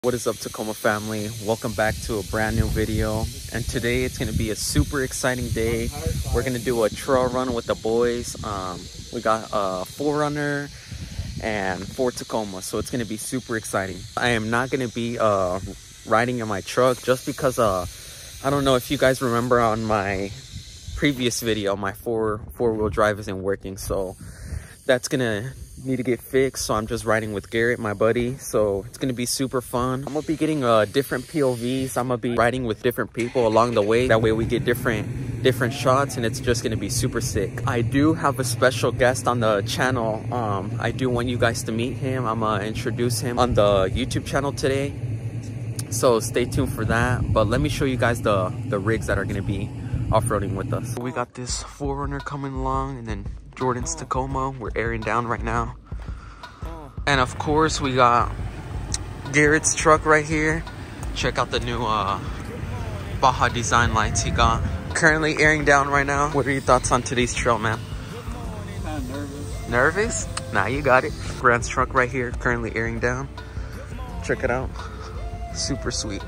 What is up, Tacoma family? Welcome back to a brand new video, and today it's going to be a super exciting day. We're going to do a trail run with the boys. We got a 4Runner and 4 Tacoma, so it's going to be super exciting. I am not going to be riding in my truck just because I don't know if you guys remember on my previous video, my four-wheel drive isn't working, so that's gonna need to get fixed. So I'm just riding with Garrett, my buddy, so it's gonna be super fun. I'm gonna be getting different POVs. I'm gonna be riding with different people along the way, that way we get different shots, and it's just gonna be super sick. I do have a special guest on the channel. I do want you guys to meet him. I'm gonna introduce him on the YouTube channel today, so stay tuned for that. But let me show you guys the rigs that are gonna be off-roading with us. We got this 4Runner coming along, and then Jordan's Tacoma. We're airing down right now. And of course we got Garrett's truck right here. Check out the new Baja design lights he got. Currently airing down right now. What are your thoughts on today's trail, man? Kind of nervous. Nervous? Nah, you got it. Grant's truck right here, currently airing down. Check it out. Super sweet.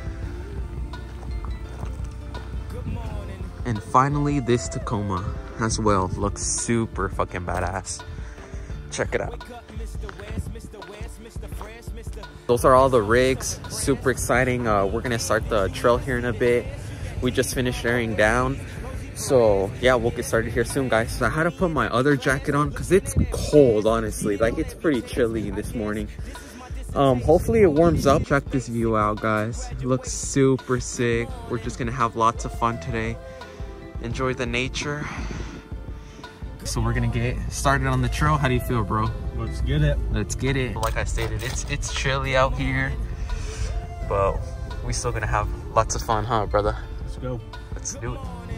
And finally, this Tacoma as well looks super fucking badass. Check it out. Those are all the rigs. Super exciting. We're gonna start the trail here in a bit. We just finished airing down, so yeah, we'll get started here soon, guys. So I had to put my other jacket on because it's cold, honestly. Like, it's pretty chilly this morning. Hopefully it warms up. Check this view out, guys. It looks super sick. We're just gonna have lots of fun today. Enjoy the nature. So we're gonna get started on the trail. How do you feel, bro? Let's get it. Let's get it. Like I stated, it's chilly out here, but we still gonna have lots of fun, huh, brother? Let's go. Let's do it.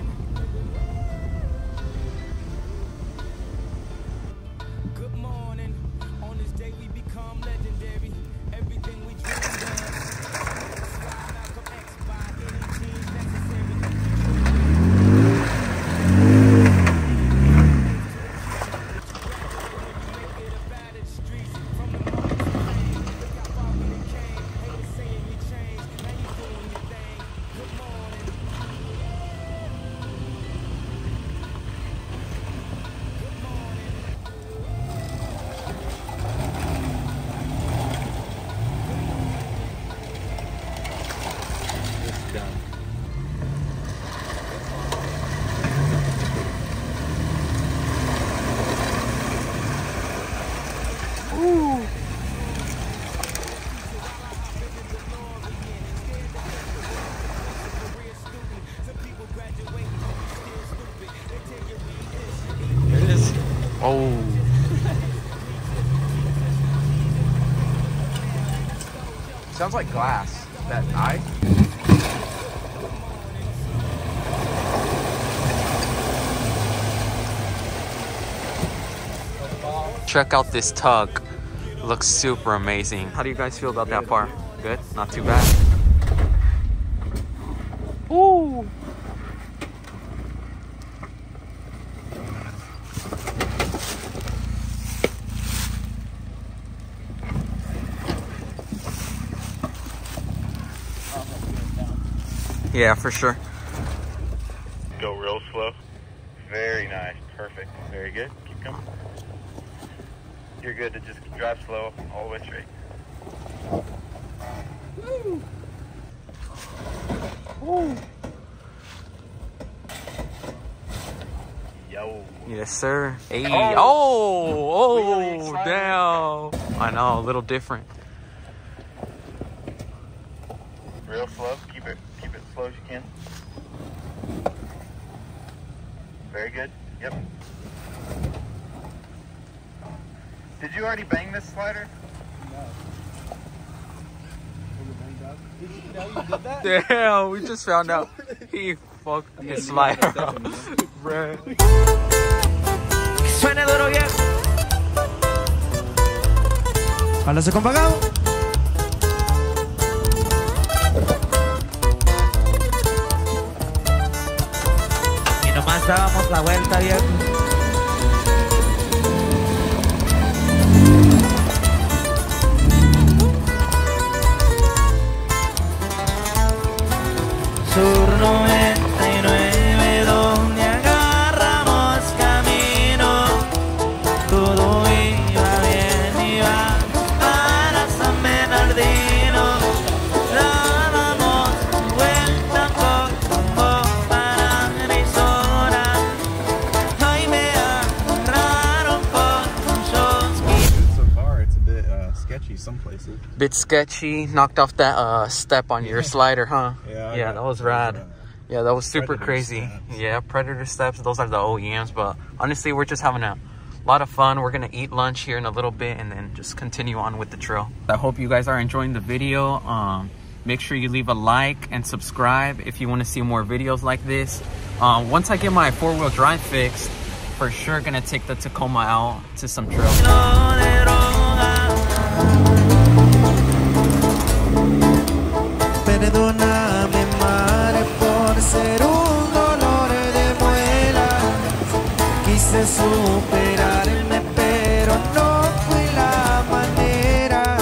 Oh. Sounds like glass. That eye. Check out this tug. Looks super amazing. How do you guys feel about that part? Good? Not too bad? Ooh. Yeah, for sure. Go real slow. Very nice. Perfect. Very good. Keep coming. You're good to just drive slow all the way straight. Woo. Woo. Yo. Yes, sir. Hey. Oh. Oh, damn. I know, a little different. Real slow. Keep it as slow as you can. Very good. Yep. Did you already bang this slider? Did you know you did that? Damn, we just found out he fucked his slider up. Bruh. Suena duro, yeah. Háblase con Pagado. Y nomás dábamos la vuelta, viejo. bit sketchy. Knocked off that step on your slider, huh? Yeah, that was rad. Yeah, that was super Predator crazy. steps. Yeah, Predator steps. Those are the OEMs, but honestly, we're just having a lot of fun. We're gonna eat lunch here in a little bit and then just continue on with the trail. I hope you guys are enjoying the video. Make sure you leave a like and subscribe if you want to see more videos like this. Once I get my 4-wheel drive fixed, for sure gonna take the Tacoma out to some trails. Perdóname, madre, por ser un dolor de muela. Quise superarme, pero no fue la manera.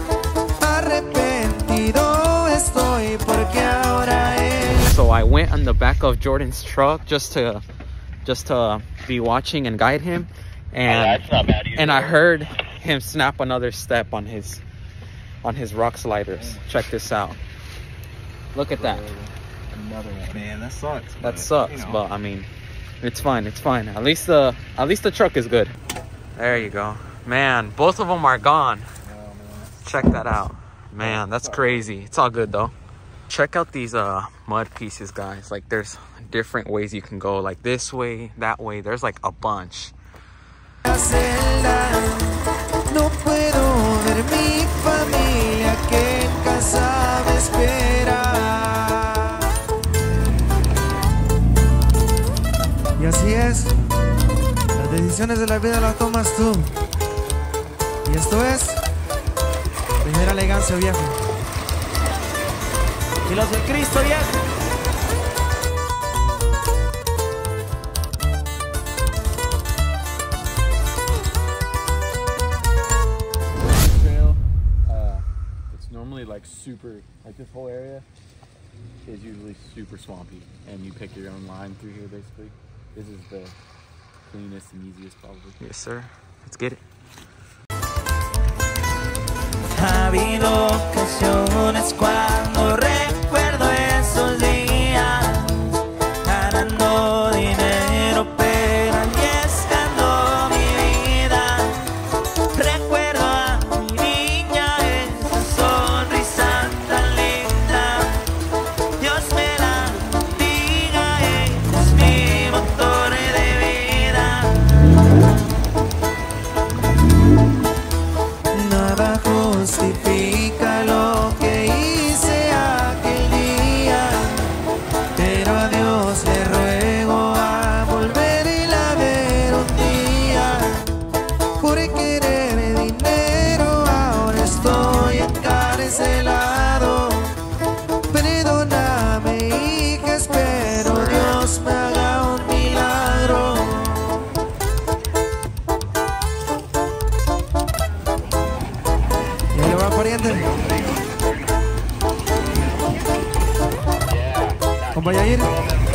Arrepentido estoy porque ahora So I went on the back of Jordan's truck just to be watching and guide him, and that's not bad either. and I heard him snap another step on his rock sliders. Check this out. Look at that. Another one. Man, that sucks. That but, sucks, you know. but I mean, it's fine. It's fine. At least the truck is good. There you go, man. Both of them are gone. Oh, man. Check that out, man. That's crazy. It's all good though. Check out these mud pieces, guys. Like, there's different ways you can go, like this way, that way. There's like a bunch. la celda. No puedo ver mi familia que en casa me espera. Y así es, las decisiones de la vida las tomas tú. Y esto es primera elegancia, viejo. Y los del Cristo, viejo. Trail, it's normally like super, like this whole area is usually super swampy, and you pick your own line through here basically. This is the cleanest and easiest probably. Yes, sir. Let's get it. Ha habido ocasiones cuando recuerdo esos días, ganando dinero pero arriesgando mi vida. Recuerdo a mi niña, esa sonrisa tan linda. Dios me la bendiga, ella es mi motor de vida. Nada justifica lo que hice aquel día, pero a Dios le ruego a volverla a ver un día. Por querer dinero ahora estoy encarcelado. Perdóname, hija, espero Dios me haga un milagro. ¿Ya le va, pariente? ¿Cómo vaya a ir?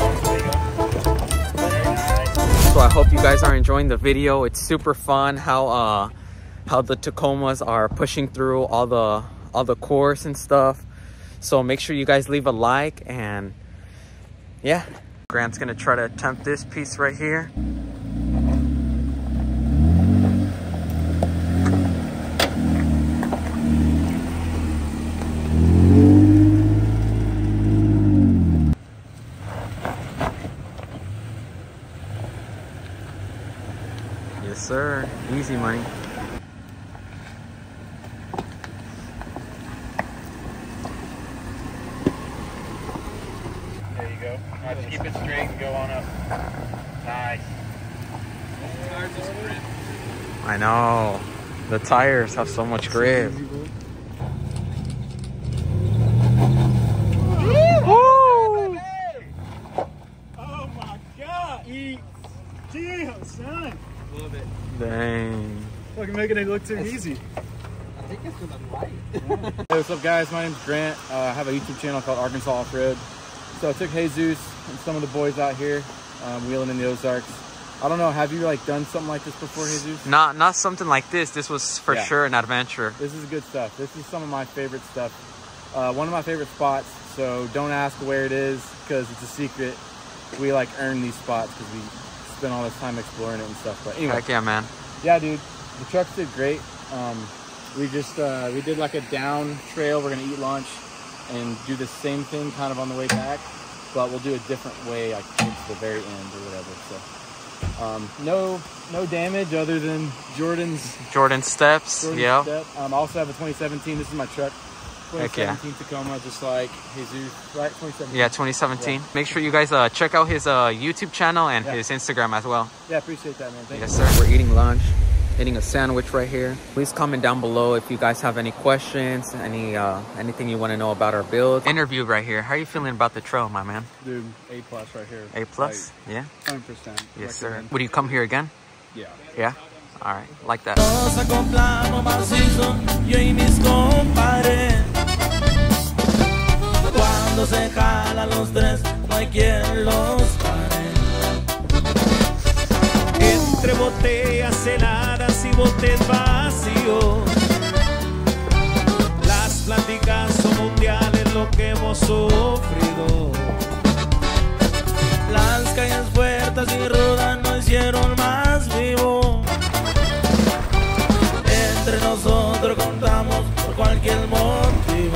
So I hope you guys are enjoying the video. It's super fun how the Tacomas are pushing through all the course and stuff. So make sure you guys leave a like, and yeah, Grant's gonna try to attempt this piece right here. Yes, sir. Easy money. There you go. Now just keep it straight and go on up. Nice. I know. The tires have so much grip. Oh my god! Damn, son! Love it. Dang. Fucking making it look too easy. I think it's gonna light. Hey, what's up guys? My name's Grant. I have a YouTube channel called Arkansas Off-Road. So I took Jesus and some of the boys out here wheeling in the Ozarks. I don't know, have you like done something like this before, Jesus? Not something like this. This was for sure an adventure. This is good stuff. This is some of my favorite stuff. One of my favorite spots, so don't ask where it is because it's a secret. We like earn these spots because we spend all this time exploring it and stuff. But anyway, Heck yeah, man. yeah, dude, the trucks did great. We just we did like a down trail. We're gonna eat lunch and do the same thing kind of on the way back, but we'll do a different way, like into the very end or whatever. So no damage other than Jordan steps. Yeah. step. I also have a 2017. This is my truck. Heck yeah. 2017 Tacoma, just like Jesus, right? 2017. Yeah, 2017. Yeah. Make sure you guys check out his YouTube channel and his Instagram as well. Yeah, appreciate that, man. Thank Yes, sir. We're eating lunch, eating a sandwich right here. Please comment down below if you guys have any questions, anything you want to know about our build. Interview right here. How are you feeling about the trail, my man? Dude, A+ right here. A+? Yeah? 100%. Yes, sir. Would you come here again? Yeah. Yeah? All right, like that. Nos acoplamos macizo, yo y mis compadres. Cuando se jalan los tres, no hay quien los pare. Entre botellas heladas y botes vacíos, las pláticas son mundiales, lo que hemos sufrido. Las calles fuertes y rudas nos hicieron más vivos. Entre nosotros contamos por cualquier motivo.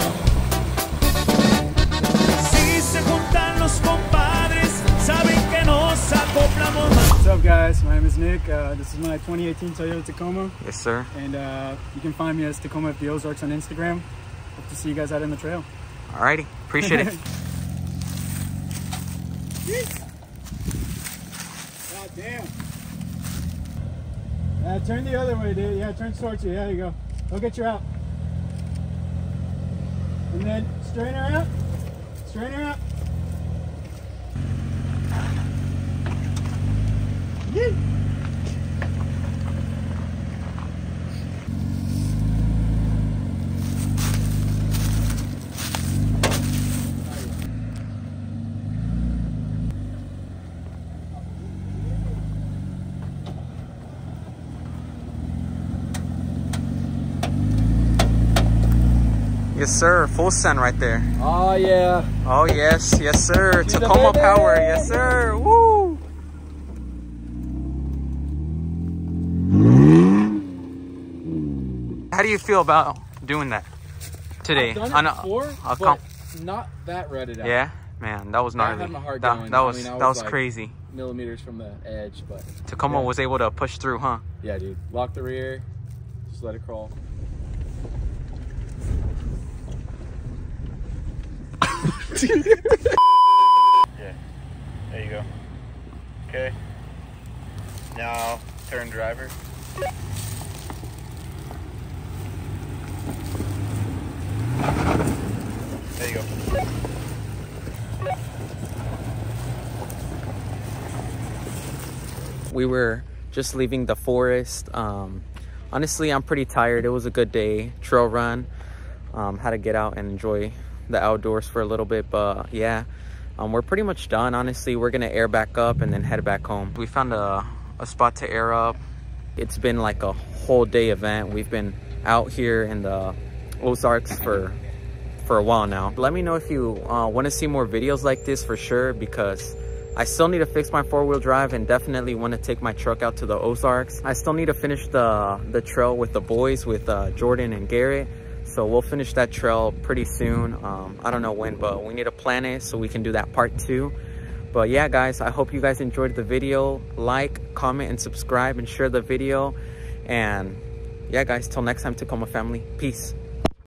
Si se juntan los compadres, saben que nos acoplamos más. What's up, guys? My name is Nick. This is my 2018 Toyota Tacoma. Yes, sir. And you can find me as Tacoma at the Ozarks on Instagram. Hope to see you guys out in the trail. Alrighty, appreciate it. God damn. Turn the other way, dude. Yeah, turn towards you. Yeah, there you go. Go get your out. And then straighten her out. Straighten her out. Yee. Yes, sir. Full send right there. Oh, yeah. Oh, yes. Yes, sir. She's a Tacoma baby. power. Yes, sir. Woo! How do you feel about doing that today? I've done it before, but not that rutted out. Yeah, man, that was gnarly. I had my heart that, going. that was I mean, that was like crazy. Millimeters from the edge, but Tacoma was able to push through, huh? yeah, dude. Lock the rear, just let it crawl. Yeah. There you go. Okay. Now turn driver. There you go. We were just leaving the forest. Honestly, I'm pretty tired. It was a good day, trail run. Had to get out and enjoy the outdoors for a little bit, but yeah, we're pretty much done. Honestly, we're gonna air back up and then head back home. We found a spot to air up. It's been like a whole day event. We've been out here in the Ozarks for a while now. Let me know if you want to see more videos like this for sure, because I still need to fix my four-wheel drive and definitely want to take my truck out to the Ozarks. I still need to finish the trail with the boys, with Jordan and Garrett. So we'll finish that trail pretty soon. I don't know when, but we need to plan it so we can do that part 2. But yeah, guys, I hope you guys enjoyed the video. Like, comment, and subscribe, and share the video. And yeah, guys, till next time, Tacoma family. Peace.